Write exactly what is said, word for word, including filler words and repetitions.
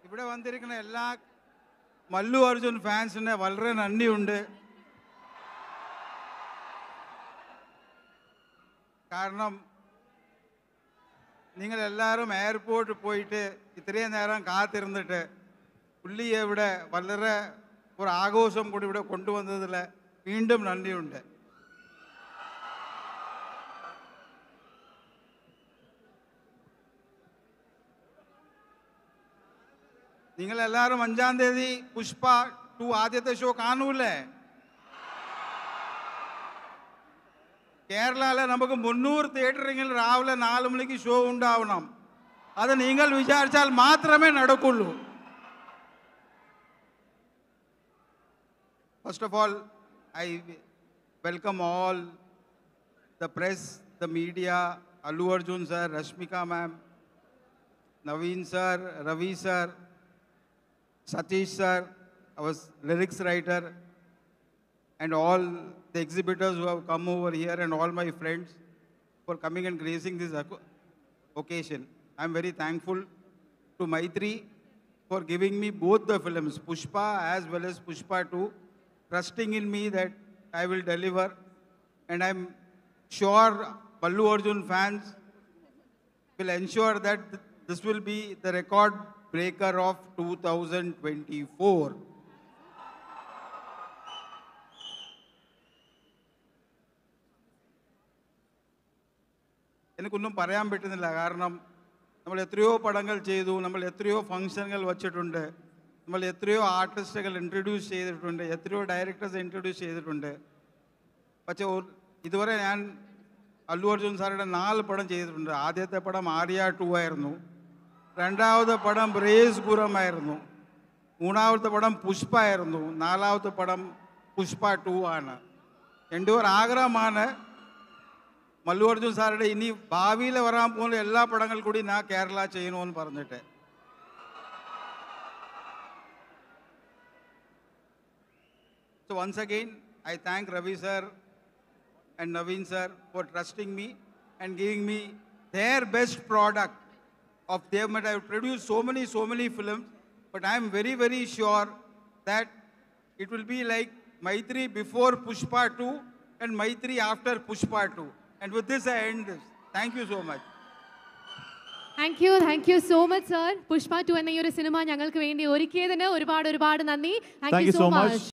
ഇവിടെ വന്നിരിക്കുന്ന എല്ലാ മല്ലു അർജുൻ ഫാൻസിനെ വളരെ നന്ദിയുണ്ട്. കാരണം നിങ്ങളെല്ലാവരും എയർപോർട്ടിൽ പോയിട്ട് ഇത്രയും നേരം കാത്തിരുന്നിട്ട് പുള്ളിയെ ഇവിടെ വളരെ ഒരു ആഘോഷം കൂടി ഇവിടെ കൊണ്ടുവന്നതിൽ വീണ്ടും നന്ദിയുണ്ട്. നിങ്ങളെല്ലാവരും അഞ്ചാം തീയതി പുഷ്പ ടു ആദ്യത്തെ ഷോ കാണൂലേ? കേരളയിലെ നമുക്ക് മുന്നൂറ് തിയേറ്ററിൽ രാവിലെ നാല് മണിക്ക് ഷോ ഉണ്ടാവണം. അത് നിങ്ങൾ വിചാരിച്ചാൽ മാത്രമേ നടക്കുള്ളൂ. First of all, I welcome all the press, the media, Allu Arjun sir, Rashmika ma'am, Naveen sir, Ravi sir, Satish sir, our lyrics writer, and all the exhibitors who have come over here, and all my friends for coming and gracing this occasion. I am very thankful to Mythri for giving me both the films, Pushpa as well as Pushpa two, trusting in me that I will deliver, and I am sure Allu Arjun fans will ensure that this will be the record breaker of two thousand twenty-four. എനിക്കൊന്നും പറയാൻ പറ്റുന്നില്ല. കാരണം നമ്മൾ എത്രയോ പടങ്ങൾ ചെയ്തു, നമ്മൾ എത്രയോ ഫംഗ്ഷനുകൾ വച്ചിട്ടുണ്ട്, നമ്മൾ എത്രയോ ആർട്ടിസ്റ്റുകൾ ഇൻട്രൊഡ്യൂസ് ചെയ്തിട്ടുണ്ട്, എത്രയോ ഡയറക്ടേഴ്സ് ഇൻട്രൊഡ്യൂസ് ചെയ്തിട്ടുണ്ട്. പക്ഷേ ഇതുവരെ ഞാൻ അല്ലു അർജുൻ സാറുടെ നാല് പടം ചെയ്തിട്ടുണ്ട്. ആദ്യത്തെ പടം ആര്യ ടു ആയിരുന്നു, രണ്ടാമത്തെ പടം ബ്രേസ് ഗുരമായിരുന്നു, മൂന്നാമത്തെ പടം പുഷ്പ ആയിരുന്നു, നാലാമത്തെ പടം പുഷ്പ ടു ആണ്. എൻ്റെ ഒരു ആഗ്രഹമാണ് മല്ലു അർജുൻ സാറുടെ ഇനി ഭാവിയിൽ വരാൻ പോകുന്ന എല്ലാ പടങ്ങൾ കൂടി ഞാൻ കേരള ചെയ്യണമെന്ന് പറഞ്ഞിട്ട്. So once again, I thank Ravi sir and Naveen sir for trusting me and giving me their best product of them. I have produced so many, so many films, but I am very, very sure that it will be like Mythri before Pushpa two and Mythri after Pushpa two. And with this, I end this. Thank you so much. Thank you, thank you so much, sir. Pushpa two എന്ന ഈ ഒരു cinema ഞങ്ങൾക്ക് വേണ്ടി ഒരുക്കിയതിന് ഒരുപാട് ഒരുപാട് നന്ദി. Thank you so much.